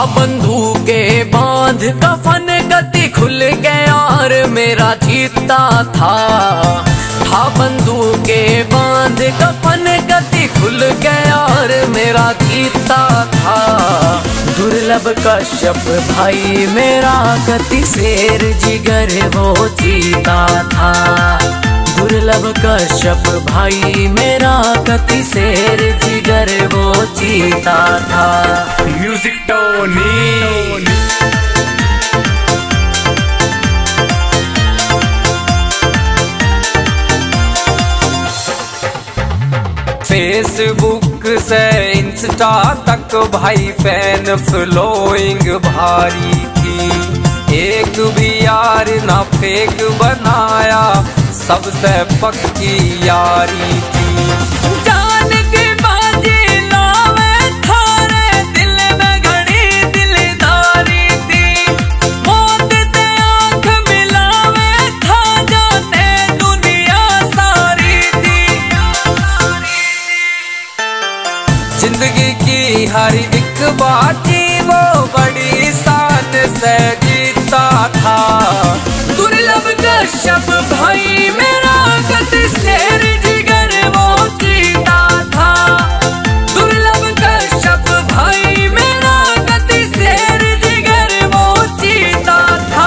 था बंदूके बांध कफन गति खुल गया और मेरा जीता था बंदूके बांध कफन गति खुल गया और मेरा जीता था। दुर्लभ कश्यप भाई मेरा गति शेर जिगर वो जीता था। दुर्लभ कश्यप भाई मेरा गति शेर जिगर वो जीता था। Music Tony. फेसबुक से इंस्टा तक भाई फैन फॉलोइंग भारी थी। एक भी यार ना फेक बनाया, सबसे पक्की यारी थी। जान की बाजी लावे थारे दिल में घड़ी दिलदारी थी। मौत ते आँख मिलावे था जाने दुनिया सारी थी। जिंदगी की हर एक बाजी वो बड़ी शान से जीता था। दुर्लभ कश्यप भाई मेरा गति शेर जिगर वो जीता था। दुर्लभ कश्यप भाई मेरा गति शेर जिगर वो जीता था।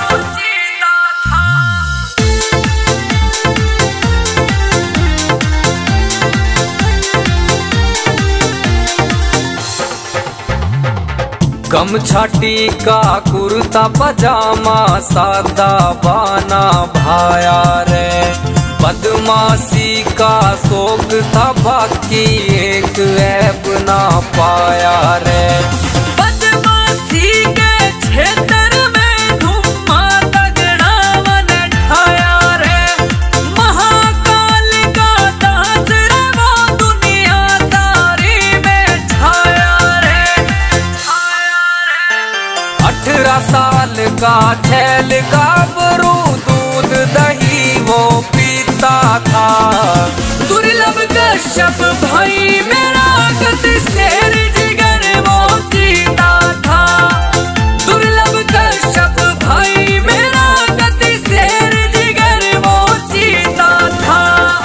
गमछाटी का कुर्ता पजामा सादा बाना भाया रे। बदमाशी का शौक था बाकी एक ऐब ना पाया रे। बदमाशी के क्षेत्र में धुम्मा तगड़ा मन ठाया रे। महाकाल का दास रे वो दुनिया सारी में छाया रे। 18 साल का छैल गाभरू दूध दही वो पीता था। दुर्लभ कश्यप भाई मेरा गति शेर जिगर वो जीता था। दुर्लभ कश्यप भाई मेरा गति शेर जिगर वो जीता था।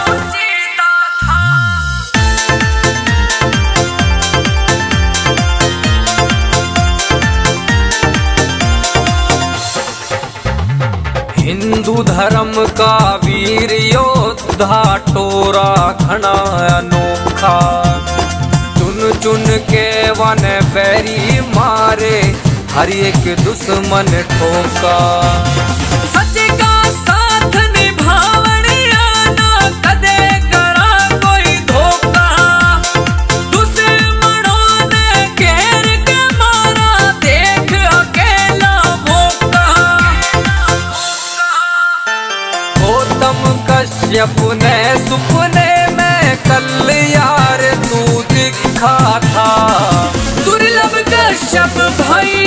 हिंदू धर्म का वीर योद्धा टोरा घना अनोखा। चुन चुन के वन बैरी मारे हर एक दुश्मन ठोका। सच का साथ निभावनिया ना कदे करा कोई धोखा। दुश्मनों ने घेर के मारा देख अकेला मौका। गौतम कश्यप ने सुपने में कल यार तू दिखा था। दुर्लभ कश्यप भाई